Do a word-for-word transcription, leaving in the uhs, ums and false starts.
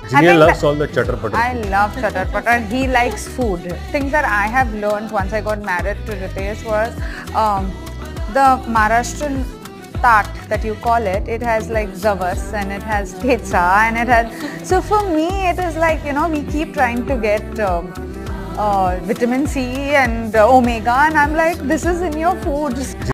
Junior loves all the chatter patter. I love chatter patter. He likes food. Things that I have learned once I got married to Ritesh was um, the Maharashtrian tart that you call it. It has like zavas and it has pizza and it has. So for me, it is like, you know, we keep trying to get um, uh, vitamin C and uh, omega, and I'm like, this is in your food.